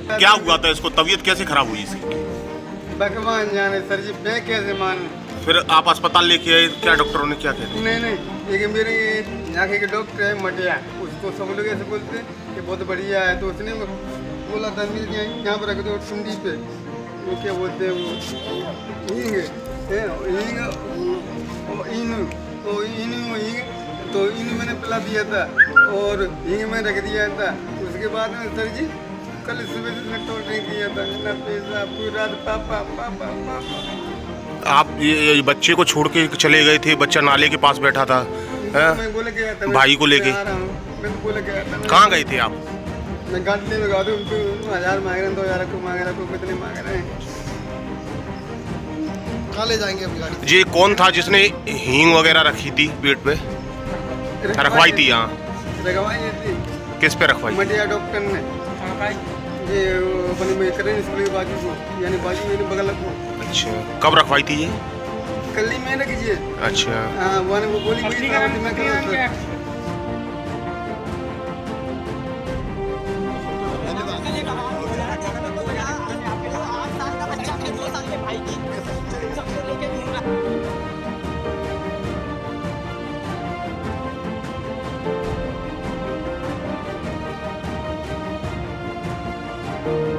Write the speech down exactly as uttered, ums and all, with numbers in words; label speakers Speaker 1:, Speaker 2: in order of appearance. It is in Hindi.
Speaker 1: क्या हुआ था इसको, तबीयत कैसे खराब हुई इसकी?
Speaker 2: भगवान जाने सर जी, मैं कैसे मानूं।
Speaker 1: फिर आप अस्पताल लेके आए, क्या डॉक्टरों ने क्या कहते?
Speaker 2: नहीं नहीं, ये मेरे यहाँ के डॉक्टर है मटिया, उसको सब लोग ऐसे बोलते हैं कि बहुत बढ़िया है, तो उसने बोला था यहाँ पर रख दो ठंडी पे, वो क्या बोलते हैं वो हींग हींग इन वो इन हींग, तो इन मैंने पिला दिया था और हींग में रख दिया था। उसके बाद में सर जी कल सुबह से टोल नहीं किया था ना, पैसा पूरी रात पापा पापा पापा।
Speaker 1: आप ये, ये बच्चे को छोड़ के चले गए थे, बच्चा नाले के पास बैठा था,
Speaker 2: मैं बोले गया था
Speaker 1: भाई को लेके?
Speaker 2: मैं तो बोले गया था।
Speaker 1: कहाँ गए थे आप?
Speaker 2: मैं गाड़ी में गा दूँ, उनको हजार मांग रहे हैं, दो हजार को मांग रहे हैं, कितने मांग रहे हैं, कहाँ ले जाएंगे अपनी गाड़ी?
Speaker 1: जी कौन था जिसने हींग वगैरह रखी थी पेट पे, रखवाई थी? यहाँ
Speaker 2: रखवाई थी।
Speaker 1: किस पे रखवाई?
Speaker 2: मटिया डॉक्टर ने ये अपने में करें स्कूल के बाजू को, यानी बाजू में बगल को।
Speaker 1: अच्छा, कब रखवाई थी ये?
Speaker 2: कल ही में रखिए।
Speaker 1: अच्छा
Speaker 2: हाँ, वो वो गोली मुझे मैं कर
Speaker 3: Thank you.